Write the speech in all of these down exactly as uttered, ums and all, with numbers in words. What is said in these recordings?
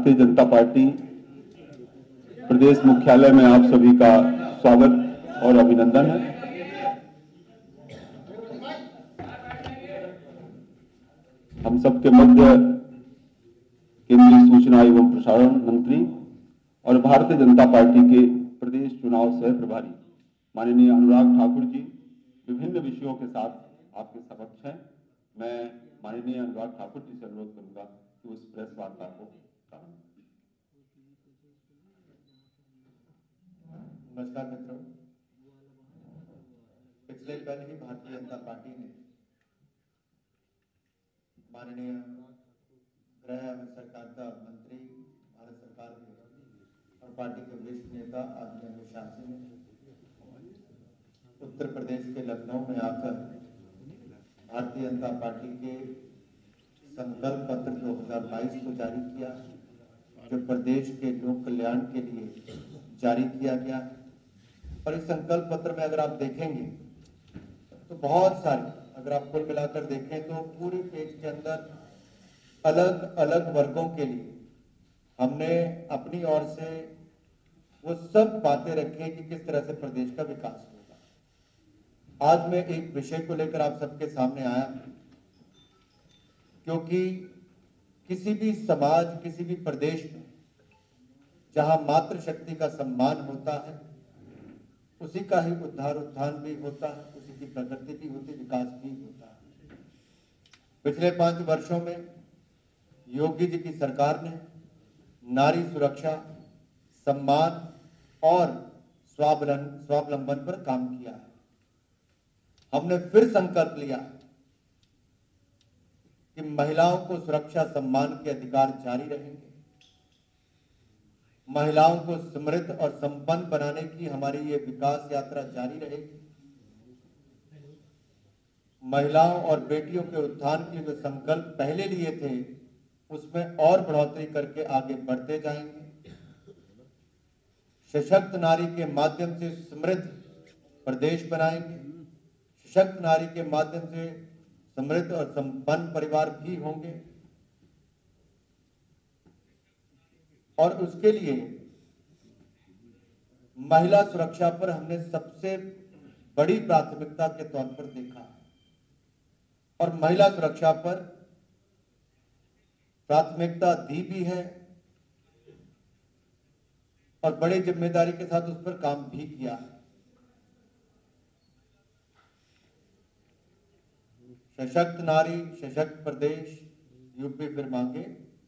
Bharatiya Janata party प्रदेश मुख्यालय में आप सभी का स्वागत और अभिनंदन है। हम सबके मध्य केंद्रीय सूचना एवं प्रसारण मंत्री और भारतीय जनता पार्टी के प्रदेश चुनाव सह प्रभारी माननीय अनुराग ठाकुर जी विभिन्न विषयों के साथ आपके समक्ष हैं। मैं माननीय अनुराग ठाकुर जी से अनुरोध करूंगा कि उस प्रेस वार्ता को प्रारंभ। नमस्कार मित्रों, पिछले कल ही भारतीय जनता पार्टी ने माननीय गृह एवं सहकारिता मंत्री भारत सरकार के और पार्टी के वरिष्ठ नेता आदरणीय अमित शाह जी ने उत्तर प्रदेश के लखनऊ में आकर भारतीय जनता पार्टी के संकल्प पत्र दो हज़ार बाईस को जारी किया, जो प्रदेश के लोक कल्याण के लिए जारी किया गया। और इस संकल्प पत्र में अगर आप देखेंगे तो बहुत सारे, अगर आप कुल मिलाकर देखें तो पूरे पेज के अंदर अलग अलग वर्गों के लिए हमने अपनी ओर से वो सब बातें रखी कि किस तरह से प्रदेश का विकास होगा। आज मैं एक विषय को लेकर आप सबके सामने आया क्योंकि किसी भी समाज, किसी भी प्रदेश में जहां मातृशक्ति का सम्मान होता है, उसी का ही उद्धार उत्थान भी होता है, उसी की प्रगति भी होती, विकास भी होता है। पिछले पांच वर्षों में योगी जी की सरकार ने नारी सुरक्षा, सम्मान और स्वावलंबन पर काम किया है। हमने फिर संकल्प लिया कि महिलाओं को सुरक्षा, सम्मान के अधिकार जारी रहेंगे। महिलाओं को समृद्ध और संपन्न बनाने की हमारी ये विकास यात्रा जारी रहेगी। महिलाओं और बेटियों के उत्थान के जो संकल्प पहले लिए थे, उसमें और बढ़ोतरी करके आगे बढ़ते जाएंगे। सशक्त नारी के माध्यम से समृद्ध प्रदेश बनाएंगे। सशक्त नारी के माध्यम से समृद्ध और संपन्न परिवार भी होंगे। और उसके लिए महिला सुरक्षा पर हमने सबसे बड़ी प्राथमिकता के तौर पर देखा है और महिला सुरक्षा पर प्राथमिकता दी भी है और बड़ी जिम्मेदारी के साथ उस पर काम भी किया है। सशक्त नारी, सशक्त प्रदेश, यूपी फिर मांगे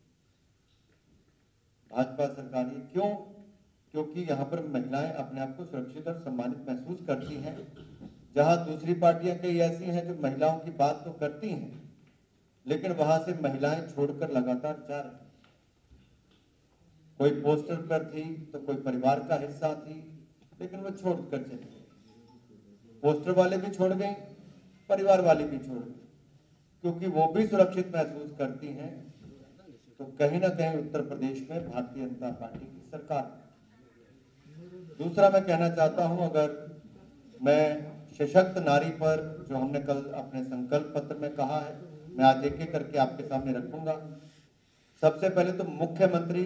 भाजपा सरकार। ही क्यों? क्योंकि यहाँ पर महिलाएं अपने आप को सुरक्षित और सम्मानित महसूस करती हैं, जहां दूसरी पार्टियां कई ऐसी हैं जो महिलाओं की बात तो करती हैं, लेकिन वहां से महिलाएं छोड़कर लगातार जा रही। कोई पोस्टर पर थी तो कोई परिवार का हिस्सा थी, लेकिन वो छोड़कर चली गई। पोस्टर वाले भी छोड़ गए, परिवार वाले भी छोड़ गए, क्योंकि वो भी सुरक्षित महसूस करती हैं। तो कहीं ना कहीं उत्तर प्रदेश में भारतीय जनता पार्टी की सरकार। दूसरा मैं कहना चाहता हूं, अगर मैं सशक्त नारी पर जो हमने कल अपने संकल्प पत्र में कहा है, मैं आज एक एक करके आपके सामने रखूंगा। सबसे पहले तो मुख्यमंत्री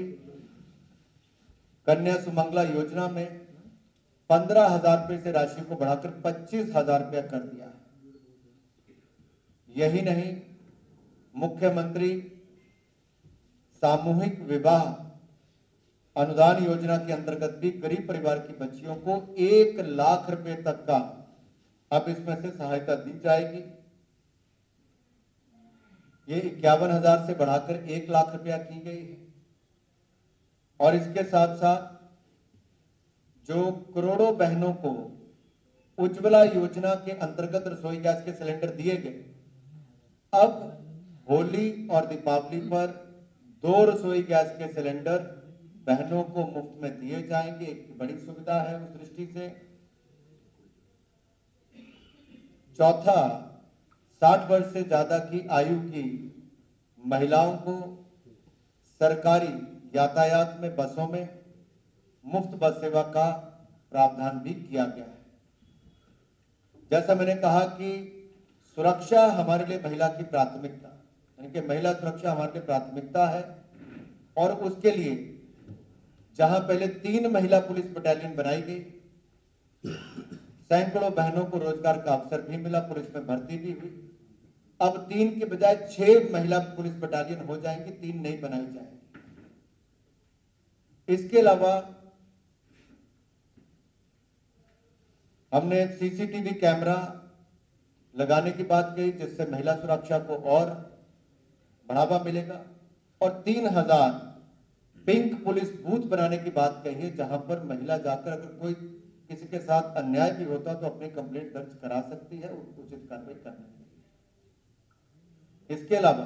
कन्या सुमंगला योजना में पंद्रह हजार रुपए से राशि को बढ़ाकर पच्चीस हजार रुपया कर दिया है। यही नहीं, मुख्यमंत्री सामूहिक विवाह अनुदान योजना के अंतर्गत भी गरीब परिवार की बच्चियों को एक लाख रुपए तक का अब इसमें से सहायता दी जाएगी। ये इक्यावन हजार से बढ़ाकर एक लाख रुपया की गई है। और इसके साथ साथ जो करोड़ों बहनों को उज्ज्वला योजना के अंतर्गत रसोई गैस के सिलेंडर दिए गए, अब होली और दीपावली पर दो रसोई गैस के सिलेंडर बहनों को मुफ्त में दिए जाएंगे। एक बड़ी सुविधा है उस दृष्टि से। चौथा, साठ वर्ष से ज्यादा की आयु की महिलाओं को सरकारी यातायात में, बसों में मुफ्त बस सेवा का प्रावधान भी किया गया है। जैसा मैंने कहा कि सुरक्षा हमारे लिए महिला की प्राथमिकता, यानी कि महिला सुरक्षा हमारे लिए प्राथमिकता है और उसके लिए जहां पहले तीन महिला पुलिस बटालियन बनाई गई, सैकड़ों बहनों को रोजगार का अवसर भी मिला, पुलिस में भर्ती भी हुई। अब तीन के बजाय छह महिला पुलिस बटालियन हो जाएंगी, तीन नहीं बनाई जाएंगी। इसके अलावा हमने सीसीटीवी कैमरा लगाने की बात कही, जिससे महिला सुरक्षा को और बढ़ावा मिलेगा, और तीन हजार पिंक पुलिस बूथ बनाने की बात कही है, जहां पर महिला जाकर अगर कोई किसी के साथ अन्याय भी होता तो अपनी कंप्लेंट दर्ज करा सकती है, उचित कार्रवाई करने के लिए। इसके अलावा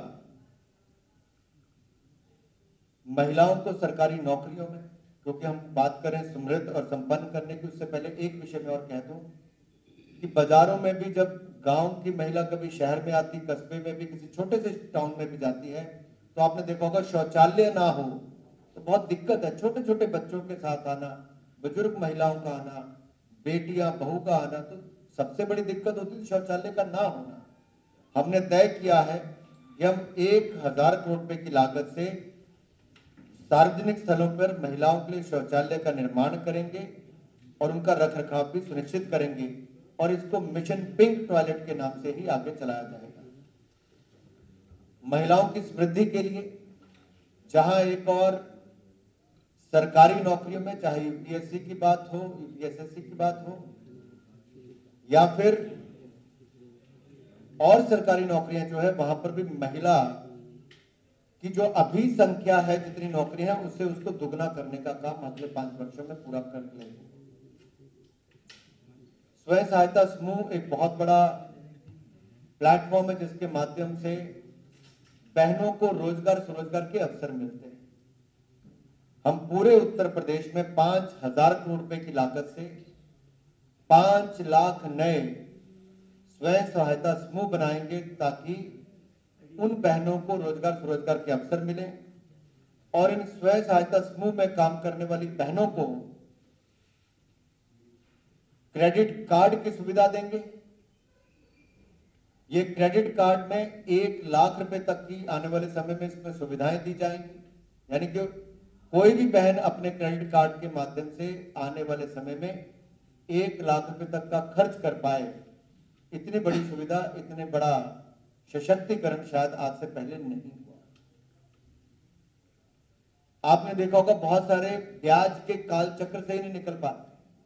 महिलाओं को सरकारी नौकरियों में, क्योंकि हम बात करें समृद्ध और संपन्न करने की, उससे पहले एक विषय में और कह दूं कि बाजारों में भी जब गांव की महिला कभी शहर में आती, कस्बे में भी, किसी छोटे से टाउन में भी जाती है, तो आपने देखा होगा शौचालय ना हो तो बहुत दिक्कत है। छोटे छोटे बच्चों के साथ आना, बुजुर्ग महिलाओं का आना, बेटियां बहू का आना, तो सबसे बड़ी दिक्कत होती है शौचालय का ना होना। हमने तय किया है कि हम एक हजार करोड़ रुपए की लागत से सार्वजनिक स्थलों पर महिलाओं के लिए शौचालय का निर्माण करेंगे और उनका रखरखाव भी सुनिश्चित करेंगे, और इसको मिशन पिंक टॉयलेट के नाम से ही आगे चलाया जाएगा। महिलाओं की समृद्धि के लिए जहां एक और सरकारी नौकरियों में, चाहे यूपीएससी की बात हो, यूपीएसएससी की बात हो, या फिर और सरकारी नौकरियां जो है, वहां पर भी महिला की जो अभी संख्या है, जितनी नौकरियां हैं, उससे उसको दुगना करने का काम अगले पांच वर्षों में पूरा कर लेंगे। स्वयं सहायता समूह एक बहुत बड़ा प्लेटफॉर्म है, जिसके माध्यम से बहनों को रोजगार स्वरोजगार के अवसर मिलते हैं। हम पूरे उत्तर प्रदेश में पांच हजार करोड़ रुपए की लागत से पांच लाख नए स्वयं सहायता समूह बनाएंगे, ताकि उन बहनों को रोजगार स्वरोजगार के अवसर मिले, और इन स्वयं सहायता समूह में काम करने वाली बहनों को क्रेडिट कार्ड की सुविधा देंगे। ये क्रेडिट कार्ड में एक लाख रुपए तक की आने वाले समय में इसमें सुविधाएं दी जाएंगी, यानी कि कोई भी बहन अपने क्रेडिट कार्ड के माध्यम से आने वाले समय में एक लाख रुपए तक का खर्च कर पाए। इतनी बड़ी सुविधा, इतने बड़ा सशक्तिकरण शायद आज से पहले नहीं हुआ। आपने देखा होगा बहुत सारे ब्याज के काल चक्र से ही नहीं निकल पाते,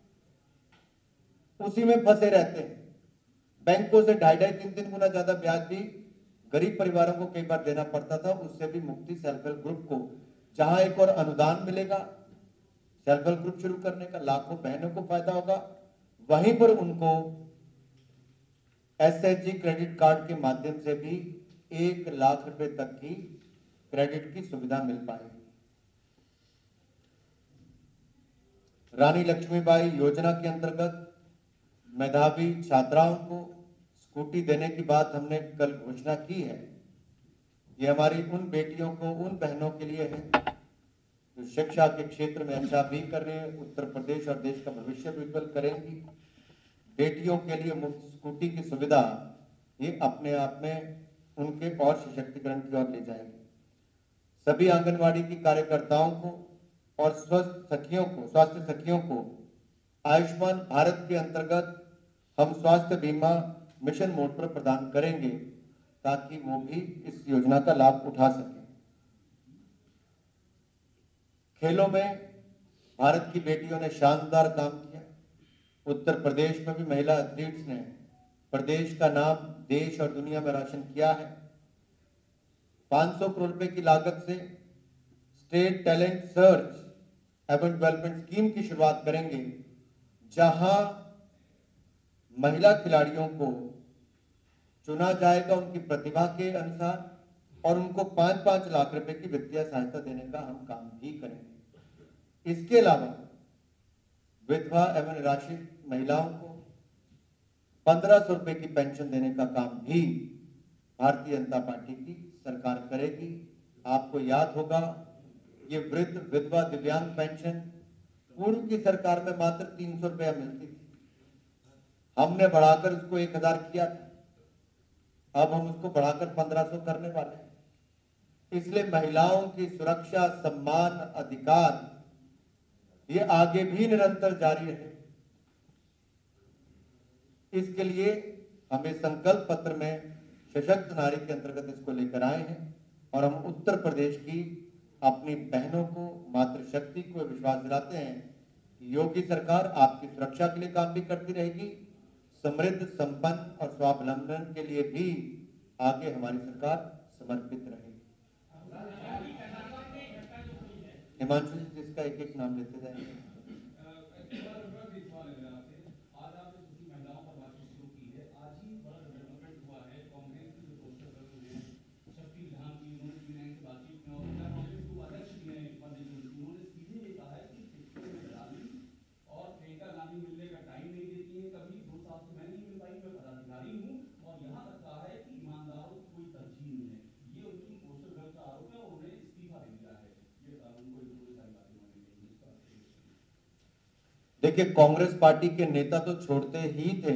उसी में फंसे रहते हैं। बैंकों से ढाई ढाई तीन तीन गुना ज्यादा ब्याज भी गरीब परिवारों को कई बार देना पड़ता था। उससे भी मुक्ति सेल्फ हेल्प ग्रुप को, जहां एक और अनुदान मिलेगा सेल्फ हेल्प ग्रुप शुरू करने का, लाखों बहनों को फायदा होगा, वहीं पर उनको एसएचजी क्रेडिट कार्ड के माध्यम से भी एक लाख रुपए तक की क्रेडिट की सुविधा मिल पाएगी। रानी लक्ष्मीबाई योजना के अंतर्गत मेधावी छात्राओं को स्कूटी देने की बात हमने कल घोषणा की है। ये हमारी उन बेटियों को, उन बहनों के लिए है जो शिक्षा के क्षेत्र में अच्छा भी कर रहे हैं, उत्तर प्रदेश और देश का भविष्य भी उज्जवल करेंगी। बेटियों के लिए मुफ्त स्कूटी की सुविधा ये अपने आप में उनके और सशक्तिकरण की ओर ले जाएगी। सभी आंगनवाड़ी की कार्यकर्ताओं को और स्वस्थ सखियों को, स्वास्थ्य सखियों को आयुष्मान भारत के अंतर्गत हम स्वास्थ्य बीमा मिशन मोड पर प्रदान करेंगे, ताकि वो भी इस योजना का लाभ उठा सकें। खेलों में भारत की बेटियों ने शानदार काम किया। उत्तर प्रदेश में भी महिला एथलीट्स ने प्रदेश का नाम देश और दुनिया में रोशन किया है। पांच सौ करोड़ रुपए की लागत से स्टेट टैलेंट सर्च एवं डेवलपमेंट स्कीम की शुरुआत करेंगे, जहां महिला खिलाड़ियों को चुना जाएगा उनकी प्रतिभा के अनुसार, और उनको पांच पांच लाख रुपए की वित्तीय सहायता देने का हम काम भी करेंगे। इसके अलावा विधवा एवं निराश्रित महिलाओं को पंद्रह सौ रुपए की पेंशन देने का काम भी भारतीय जनता पार्टी की सरकार करेगी। आपको याद होगा, ये वृद्ध विधवा दिव्यांग पेंशन पूर्व की सरकार में मात्र तीन सौ रुपया मिलती थी, हमने बढ़ाकर उसको एक हजार किया था। अब हम उसको बढ़ाकर पंद्रह सौ करने वाले हैं। इसलिए महिलाओं की सुरक्षा, सम्मान, अधिकार ये आगे भी निरंतर जारी रहे। इसके लिए हम इस संकल्प पत्र में सशक्त नारी के अंतर्गत इसको लेकर आए हैं और हम उत्तर प्रदेश की अपनी बहनों को, मातृशक्ति को विश्वास दिलाते हैं कि योगी सरकार आपकी सुरक्षा के लिए काम भी करती रहेगी, समृद्ध, संपन्न और स्वावलंबन के लिए भी आगे हमारी सरकार समर्पित रहेगी। हिमांशु जी, जिसका एक एक नाम लेते जाएंगे। देखिए, कांग्रेस पार्टी के नेता तो छोड़ते ही थे।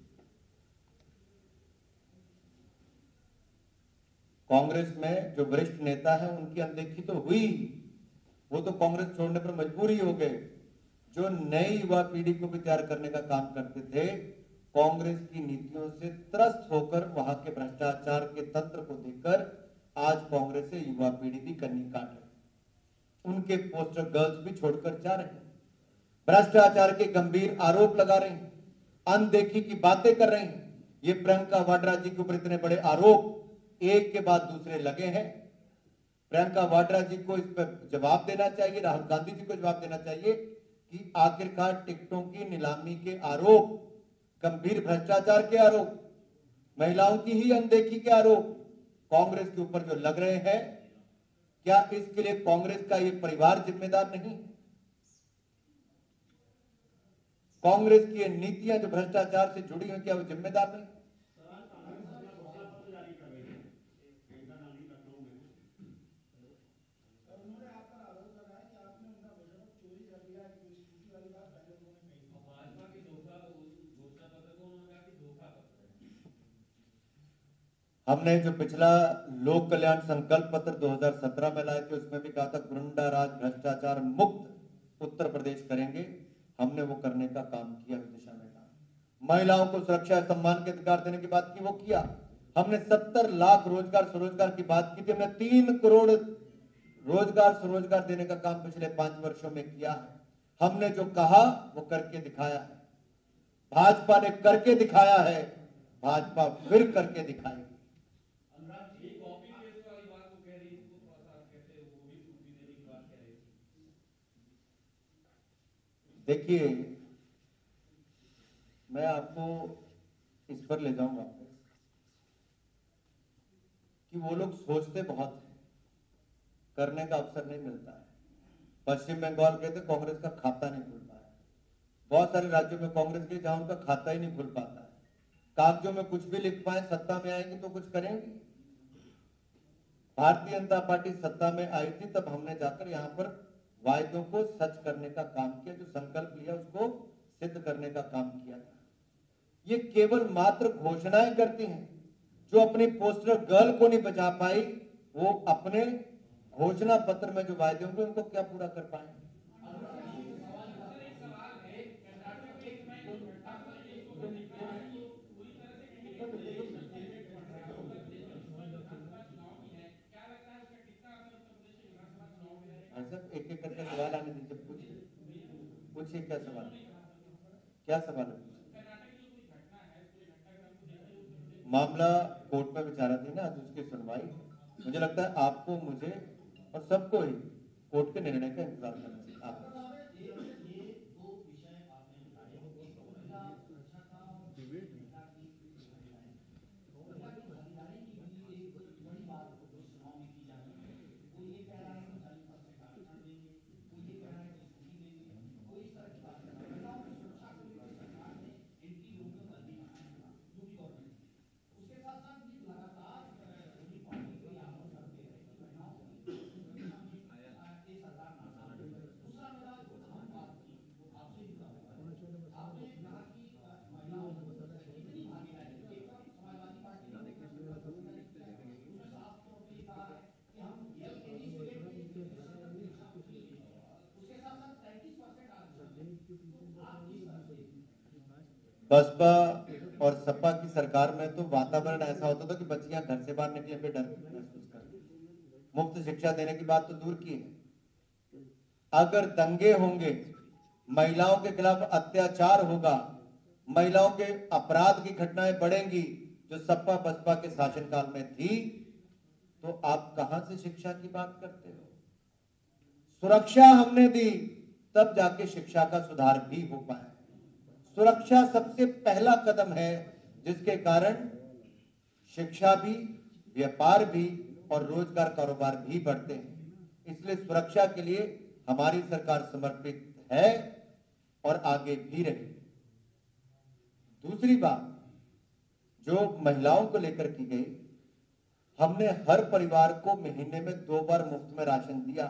कांग्रेस में जो वरिष्ठ नेता है उनकी अनदेखी तो हुई, वो तो कांग्रेस छोड़ने पर मजबूर ही हो गए। जो नई युवा पीढ़ी को भी तैयार करने का काम करते थे, कांग्रेस की नीतियों से त्रस्त होकर वहां के भ्रष्टाचार के तंत्र को देखकर आज कांग्रेस से युवा पीढ़ी भी कन्नी काट रही, उनके पोस्टर गर्ल्स भी छोड़कर जा रहे हैं, भ्रष्टाचार के गंभीर आरोप लगा रहे हैं, अनदेखी की बातें कर रहे हैं। ये प्रियंका वाड्रा जी के ऊपर इतने बड़े आरोप एक के बाद दूसरे लगे हैं। प्रियंका वाड्रा जी को इस पर जवाब देना चाहिए, राहुल गांधी जी को जवाब देना चाहिए कि आखिरकार टिकटों की नीलामी के आरोप, गंभीर भ्रष्टाचार के आरोप, महिलाओं की ही अनदेखी के आरोप कांग्रेस के ऊपर जो लग रहे हैं, क्या इसके लिए कांग्रेस का ये परिवार जिम्मेदार नहीं? कांग्रेस की नीतियां जो भ्रष्टाचार से जुड़ी हुई, क्या वो जिम्मेदार नहीं? हमने जो पिछला लोक कल्याण संकल्प पत्र दो हज़ार सत्रह में लाए थे, उसमें भी कहा था गुंडा राज, भ्रष्टाचार मुक्त उत्तर प्रदेश करेंगे। हमने वो करने का काम किया, उस दिशा में काम। महिलाओं को सुरक्षा, सम्मान के अधिकार देने की बात की, वो किया। हमने सत्तर लाख रोजगार स्वरोजगार की बात की थी, हमने तीन करोड़ रोजगार स्वरोजगार देने का काम पिछले पांच वर्षों में किया है। हमने जो कहा वो करके दिखाया है। भाजपा ने करके दिखाया है, भाजपा फिर करके दिखाएगी। देखिए, मैं आपको इस पर ले जाऊंगा कि वो लोग सोचते बहुत हैं, करने का अवसर नहीं मिलता है। पश्चिम बंगाल गए थे, कांग्रेस का खाता नहीं खुल पाया। बहुत सारे राज्यों में कांग्रेस के जहां उनका खाता ही नहीं खुल पाता है। कागजों में कुछ भी लिख पाए, सत्ता में आएंगे तो कुछ करेंगे। भारतीय जनता पार्टी सत्ता में आई थी, तब हमने जाकर यहाँ पर वायदों को सच करने का काम किया, जो संकल्प लिया उसको सिद्ध करने का काम किया था। ये केवल मात्र घोषणाएं करती हैं। जो अपनी पोस्टर गर्ल को नहीं बचा पाई, वो अपने घोषणा पत्र में जो वायदे होंगे उनको क्या पूरा कर पाएंगे? एक एक करके सवाल आने दीजिए, पूछिए पूछिए क्या सवाल क्या सवाल है? मामला कोर्ट में विचाराधीन है, आज उसकी सुनवाई। मुझे लगता है आपको, मुझे और सबको ही कोर्ट के निर्णय का इंतजार करना चाहिए। आप बसपा और सपा की सरकार में तो वातावरण ऐसा होता था कि बच्चियां घर से बाहर निकले पे डर महसूस करती। मुफ्त शिक्षा देने की बात तो दूर की है, अगर दंगे होंगे, महिलाओं के खिलाफ अत्याचार होगा, महिलाओं के अपराध की घटनाएं बढ़ेंगी जो सपा बसपा के शासनकाल में थी, तो आप कहां से शिक्षा की बात करते हो? सुरक्षा हमने दी, तब जाके शिक्षा का सुधार भी हो पाया। सुरक्षा सबसे पहला कदम है जिसके कारण शिक्षा भी, व्यापार भी और रोजगार कारोबार भी बढ़ते हैं। इसलिए सुरक्षा के लिए हमारी सरकार समर्पित है और आगे भी रहेगी। दूसरी बात जो महिलाओं को लेकर की गई, हमने हर परिवार को महीने में दो बार मुफ्त में राशन दिया।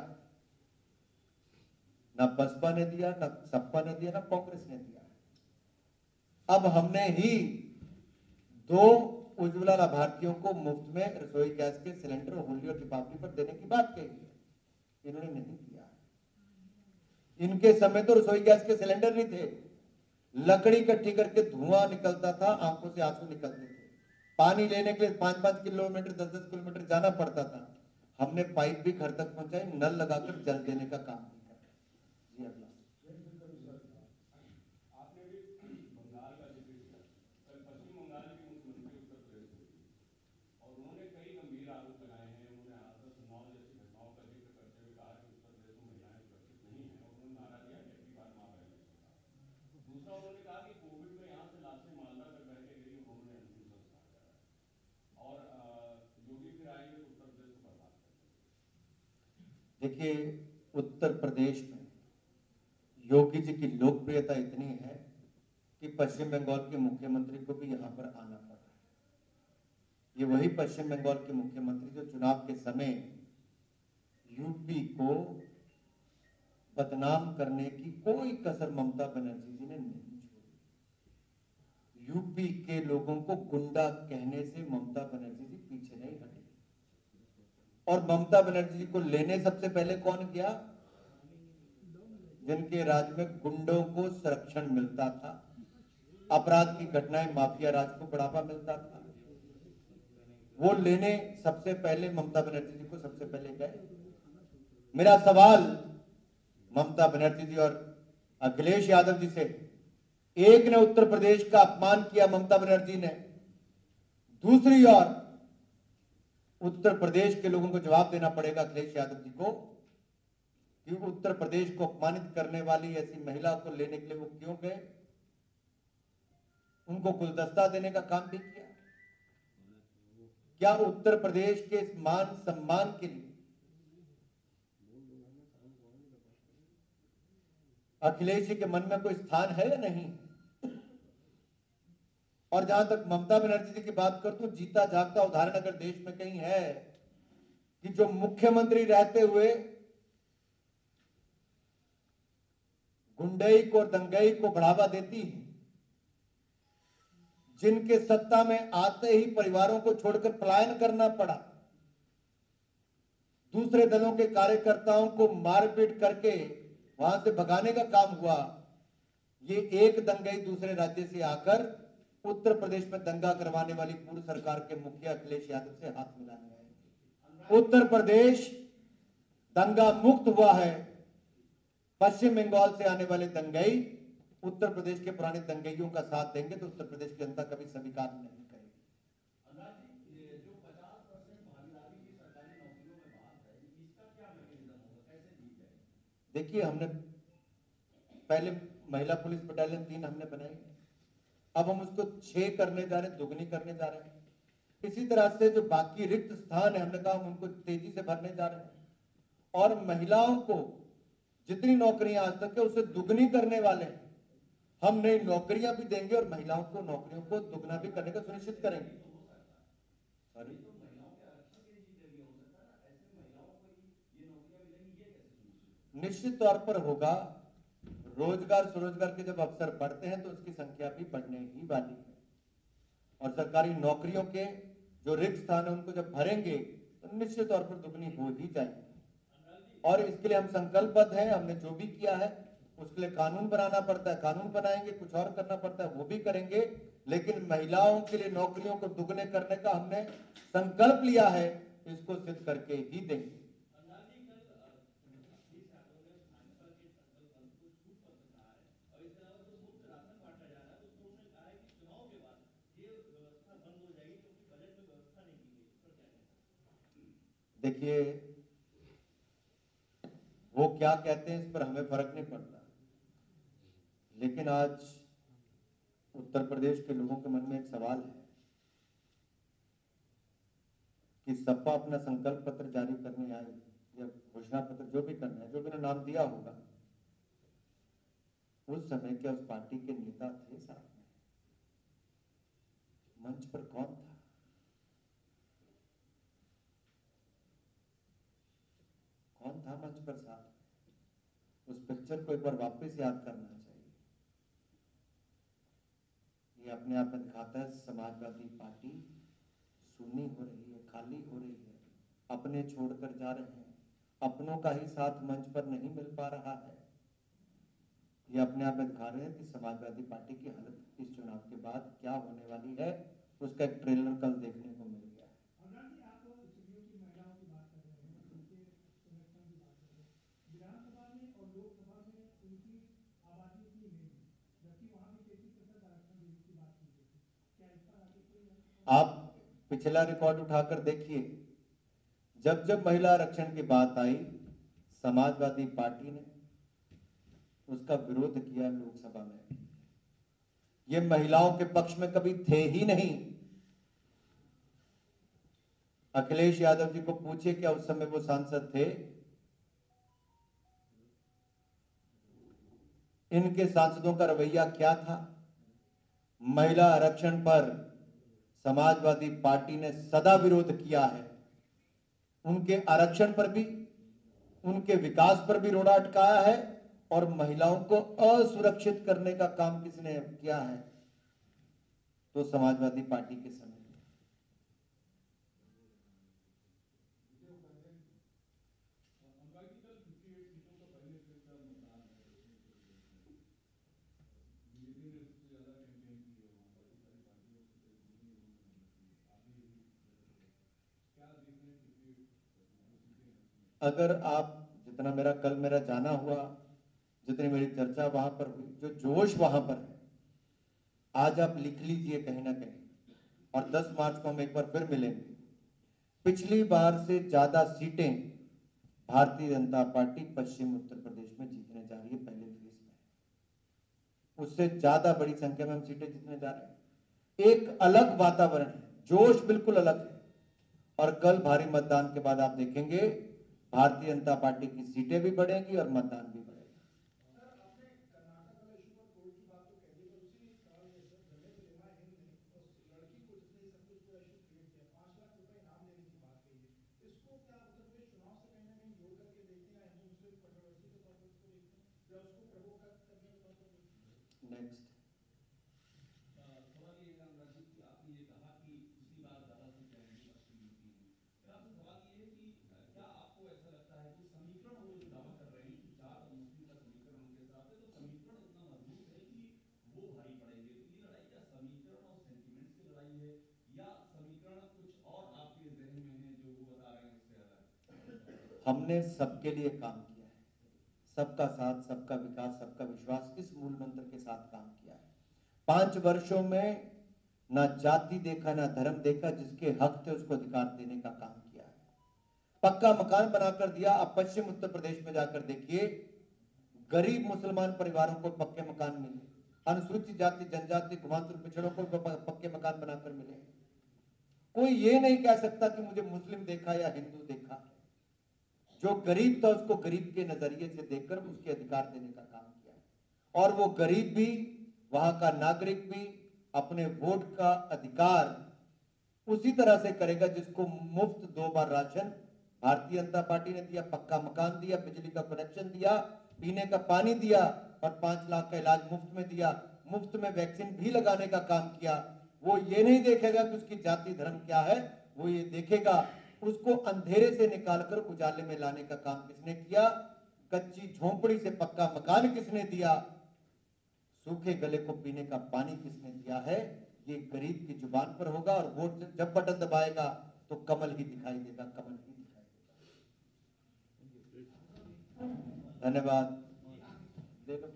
ना बसपा ने दिया, ना सपा ने दिया, ना कांग्रेस ने दिया। अब हमने ही दो उज्ज्वला लाभार्थियों को मुफ्त में रसोई गैस के सिलेंडर होली और दीपावली पर देने की बात कही है, इन्होंने नहीं किया। इनके समय तो रसोई गैस के सिलेंडर नहीं थे, लकड़ी इकट्ठी करके धुआं निकलता था, आंखों से आंसू निकलते थे, पानी लेने के लिए पांच पांच किलोमीटर दस दस किलोमीटर जाना पड़ता था। हमने पाइप भी घर तक पहुंचाई, नल लगाकर जल देने का काम भी किया। जी अगला। देखिए, उत्तर प्रदेश में योगी जी की लोकप्रियता इतनी है कि पश्चिम बंगाल के मुख्यमंत्री को भी यहां पर आना पड़ा है। ये वही पश्चिम बंगाल के मुख्यमंत्री जो चुनाव के समय यूपी को बदनाम करने की कोई कसर ममता बनर्जी जी ने नहीं छोड़ी। यूपी के लोगों को गुंडा कहने से ममता बनर्जी जी पीछे नहीं हटे। और ममता बनर्जी जी को लेने सबसे पहले कौन गया? जिनके राज्य में गुंडों को संरक्षण मिलता था, अपराध की घटनाएं, माफिया राज को बढ़ावा मिलता था, वो लेने सबसे पहले ममता बनर्जी जी को सबसे पहले गए। मेरा सवाल ममता बनर्जी जी और अखिलेश यादव जी से, एक ने उत्तर प्रदेश का अपमान किया ममता बनर्जी ने, दूसरी ओर उत्तर प्रदेश के लोगों को जवाब देना पड़ेगा अखिलेश यादव जी को कि उत्तर प्रदेश को अपमानित करने वाली ऐसी महिला को लेने के लिए वो क्यों गए, उनको गुलदस्ता देने का काम भी किया। क्या उत्तर प्रदेश के इस मान सम्मान के लिए अखिलेश जी के मन में कोई स्थान है या नहीं? और जहां तक ममता बनर्जी जी की बात करता हूं, जीता जागता उदाहरण अगर देश में कहीं है कि जो मुख्यमंत्री रहते हुए गुंडई को और दंगई को बढ़ावा देती है, जिनके सत्ता में आते ही परिवारों को छोड़कर पलायन करना पड़ा, दूसरे दलों के कार्यकर्ताओं को मारपीट करके वहां से भगाने का काम हुआ, ये एक दंगई दूसरे राज्य से आकर उत्तर प्रदेश में दंगा करवाने वाली पूर्व सरकार के मुखिया अखिलेश यादव से हाथ मिलाने आए। उत्तर प्रदेश दंगा मुक्त हुआ है। पश्चिम बंगाल से आने वाले दंगई उत्तर प्रदेश के पुराने दंगइयों का साथ देंगे तो उत्तर प्रदेश की जनता कभी स्वीकार नहीं करेगी। देखिए, हमने पहले महिला पुलिस बटालियन तीन हमने बनाई, अब हम उसको छह करने जा रहे हैं, दुगनी करने जा रहे हैं। इसी तरह से जो बाकी रिक्त स्थान है, हमने कहा हम उनको तेजी से भरने जा रहे हैं और महिलाओं को जितनी नौकरियां आज तक है उससे दुगनी करने वाले हैं। हम नई नौकरियां भी देंगे और महिलाओं को नौकरियों को दुगना भी करने का सुनिश्चित करेंगे। निश्चित तौर पर होगा। रोजगार स्वरोजगार के जब अवसर बढ़ते हैं तो उसकी संख्या भी बढ़ने ही वाली है और सरकारी नौकरियों के जो रिक्त स्थान है उनको जब भरेंगे तो निश्चित तौर पर दुगनी हो ही जाएगी और इसके लिए हम संकल्पबद्ध हैं। हमने जो भी किया है उसके लिए कानून बनाना पड़ता है, कानून बनाएंगे, कुछ और करना पड़ता है वो भी करेंगे, लेकिन महिलाओं के लिए नौकरियों को दुगने करने का हमने संकल्प लिया है, इसको सिद्ध करके ही देंगे। देखिए, वो क्या कहते हैं इस पर हमें फर्क नहीं पड़ता, लेकिन आज उत्तर प्रदेश के लोगों के मन में एक सवाल है कि सपा अपना संकल्प पत्र जारी करने आई या घोषणा पत्र जो भी करना है, जो भी नाम दिया होगा, उस समय क्या उस पार्टी के नेता थे साथ में? मंच पर कौन था? कौन था मंच पर साथ? उस पिक्चर को एक बार वापस याद करना चाहिए। ये अपने आप में दिखाता है समाजवादी पार्टी सुन्नी हो रही है, खाली हो रही है, अपने छोड़कर जा रहे हैं, अपनों का ही साथ मंच पर नहीं मिल पा रहा है। ये अपने आप में दिखा रहे हैं कि समाजवादी पार्टी की हालत इस चुनाव के बाद क्या होने वाली है, उसका एक ट्रेलर कल देखने को मिल गया है। आप पिछला रिकॉर्ड उठाकर देखिए, जब जब महिला आरक्षण की बात आई, समाजवादी पार्टी ने उसका विरोध किया लोकसभा में। ये महिलाओं के पक्ष में कभी थे ही नहीं। अखिलेश यादव जी को पूछिए क्या उस समय वो सांसद थे? इनके सांसदों का रवैया क्या था? महिला आरक्षण पर समाजवादी पार्टी ने सदा विरोध किया है। उनके आरक्षण पर भी, उनके विकास पर भी रोड़ा अटकाया है, और महिलाओं को असुरक्षित करने का काम किसने किया है? तो समाजवादी पार्टी के समय। अगर आप, जितना मेरा कल मेरा जाना हुआ, जितनी मेरी चर्चा वहां पर हुई, जो जोश वहां पर है, आज आप लिख लीजिए कहीं ना कहीं, और दस मार्च को हम एक बार फिर मिलेंगे। पिछली बार से ज्यादा सीटें भारतीय जनता पार्टी पश्चिम उत्तर प्रदेश में जीतने जा रही है पहले फेज में। उससे ज्यादा बड़ी संख्या में हम सीटें जीतने जा रहे हैं। एक अलग वातावरण है, जोश बिल्कुल अलग है, और कल भारी मतदान के बाद आप देखेंगे भारतीय जनता पार्टी की सीटें भी बढ़ेंगी और मतदान भी बढ़ेगा। नेक्स्ट हमने सबके लिए काम किया है, सबका साथ, सबका विकास, सबका विश्वास, इस मूल मंत्र के साथ काम किया है। पांच वर्षों में ना जाति देखा ना धर्म देखा, जिसके हक थे उसको अधिकार देने का काम किया है। पक्का मकान बनाकर दिया। अब पश्चिम उत्तर प्रदेश में जाकर देखिए, गरीब मुसलमान परिवारों को पक्के मकान मिले, अनुसूचित जाति जनजाति घुमांतुर पिछड़ों को पक्के मकान बनाकर मिले। कोई ये नहीं कह सकता कि मुझे मुस्लिम देखा या हिंदू देखा। जो गरीब था उसको गरीब के नजरिए से देखकर उसके अधिकार देने का काम किया, और वो गरीब भी, वहां का नागरिक भी अपने वोट का अधिकार उसी तरह से करेगा जिसको मुफ्त दो बार राशन भारतीय जनता पार्टी ने दिया, पक्का मकान दिया, बिजली का कनेक्शन दिया, पीने का पानी दिया, और पांच लाख का इलाज मुफ्त में दिया, मुफ्त में वैक्सीन भी लगाने का काम किया। वो ये नहीं देखेगा कि उसकी जाति धर्म क्या है, वो ये देखेगा उसको अंधेरे से निकालकर उजाले में लाने का काम किसने किया? कच्ची झोंपड़ी से पक्का मकान किसने दिया, सूखे गले को पीने का पानी किसने दिया है, ये गरीब की जुबान पर होगा। और वोट जब बटन दबाएगा तो कमल ही दिखाई देगा, कमल ही दिखाई देगा। धन्यवाद। दे लो।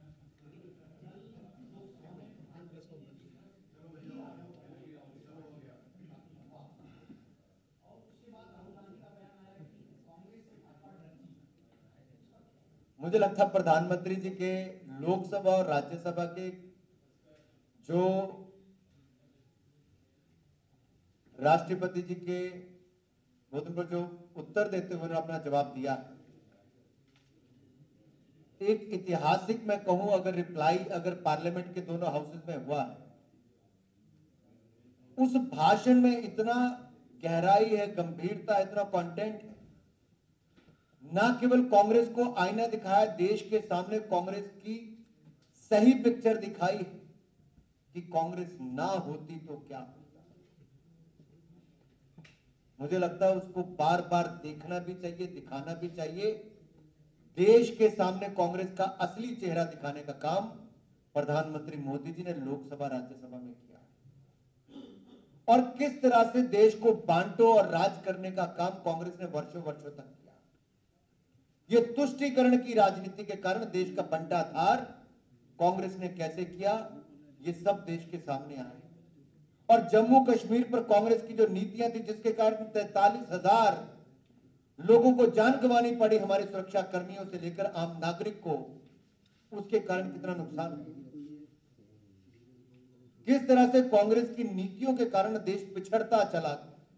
मुझे लगता है प्रधानमंत्री जी के लोकसभा और राज्यसभा के जो राष्ट्रपति जी के पर जो उत्तर देते हुए अपना जवाब दिया, एक ऐतिहासिक मैं कहूं अगर रिप्लाई अगर पार्लियामेंट के दोनों हाउसेज में हुआ है, उस भाषण में इतना गहराई है, गंभीरता, इतना कंटेंट है। ना केवल कांग्रेस को आईना दिखाया, देश के सामने कांग्रेस की सही पिक्चर दिखाई कि कांग्रेस ना होती तो क्या होता। मुझे लगता है उसको बार बार देखना भी चाहिए, दिखाना भी चाहिए। देश के सामने कांग्रेस का असली चेहरा दिखाने का काम प्रधानमंत्री मोदी जी ने लोकसभा राज्यसभा में किया, और किस तरह से देश को बांटो और राज करने का काम कांग्रेस ने वर्षों वर्षों तक किया। यह तुष्टीकरण की राजनीति के कारण देश का बंटाधार कांग्रेस ने कैसे किया, यह सब देश के सामने आए। और जम्मू कश्मीर पर कांग्रेस की जो नीतियां थी, जिसके कारण तैंतालीस हजार लोगों को जान गंवानी पड़ी, हमारे सुरक्षा कर्मियों से लेकर आम नागरिक को, उसके कारण कितना नुकसान हुआ। किस तरह से कांग्रेस की नीतियों के कारण देश पिछड़ता चला,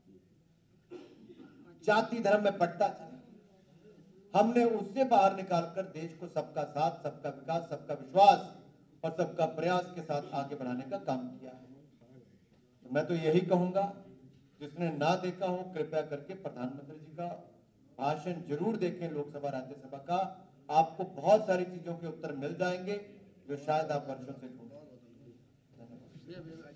जाति धर्म में बंटता चला। हमने उससे बाहर निकालकर देश को सबका साथ, सबका विकास, सबका विश्वास और सबका प्रयास के साथ आगे बढ़ाने का काम किया है। तो मैं तो यही कहूंगा, जिसने ना देखा हो कृपया करके प्रधानमंत्री जी का भाषण जरूर देखें लोकसभा राज्यसभा का। आपको बहुत सारी चीजों के उत्तर मिल जाएंगे जो शायद आप वर्षों से ढूंढ रहे हैं।